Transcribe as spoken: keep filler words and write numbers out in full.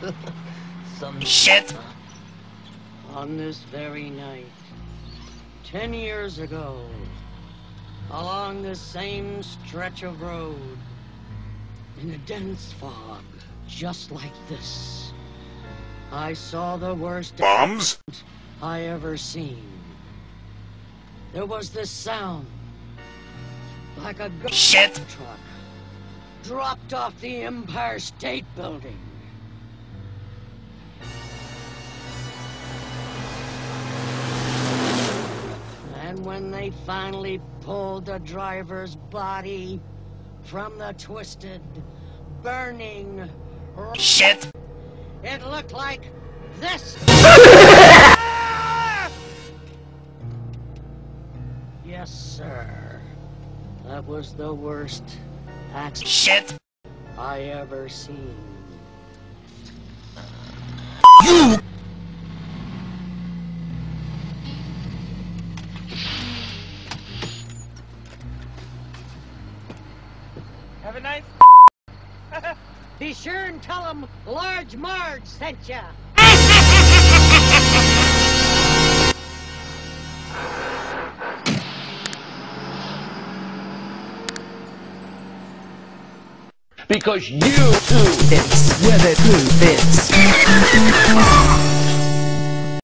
Some shit! On this very night, ten years ago, along the same stretch of road, in a dense fog, just like this, I saw the worst bombs I ever seen. There was this sound, like a garbage shit truck dropped off the Empire State Building. And when they finally pulled the driver's body from the twisted, burning shit, it looked like this. Yes, sir. That was the worst accident shit I ever seen. You Have a nice. Be sure and tell them Large Marge sent ya. Because you too